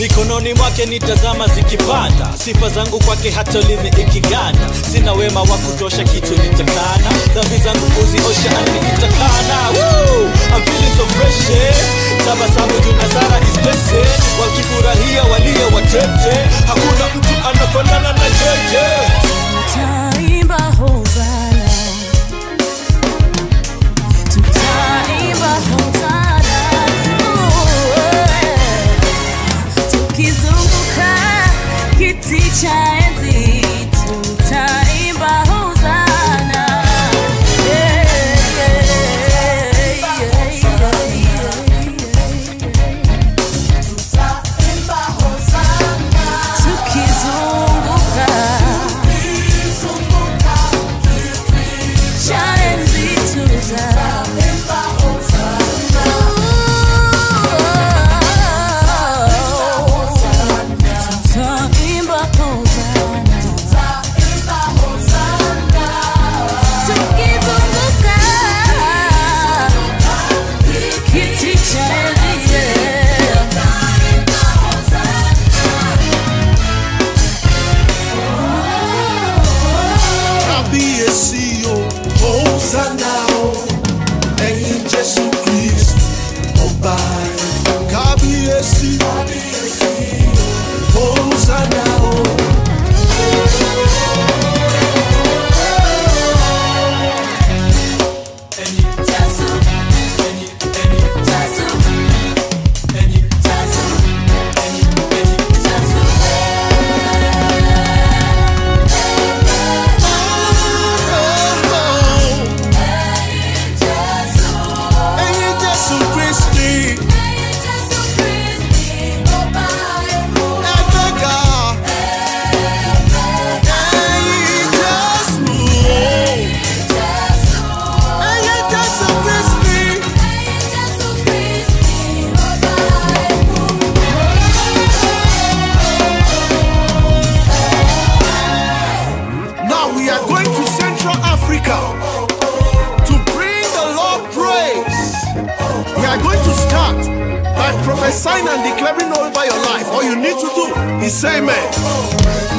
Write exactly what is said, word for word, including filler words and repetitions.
mikononi mwake nitazama zikipanda, sifa zangu kwake hata limi ikiganda. Sina wema wa kutosha kitu nitakana, dhambi zangu kuziosha anitakana. Woo! I'm feeling so fresh, eh? Tabasamu tunazara is blessed, wakifurahia walio watete, hakuna mtu anafanana na jeje. Tutaimba hosana, tutaimba hosana, tukizunguka kiti cha enzi, tutaimba hosana. Yeah, yeah, yeah, yeah. Tutaimba hosana, tukizunguka cha enzi, tutaimba hosana. Tutaimba hosana, tutaimba hosana, tukizunguka kiti cha enzi, yeah. Tutaimba hosana. Kábíyèsí o, Hosanna o, ẹ̀yin Jésù Kristi ọba ẹ̀. Kábíyèsí, Hosanna o. Ẹ̀yin Jésù Kristi, ẹgbẹ́ga. Ẹ̀yin Jésù o, ẹ̀yin Jésù Kristi. Now we are going to Central Africa to bring the Lord praise. We are going to start by prophesying and declaring over your life. All you need to do is say amen.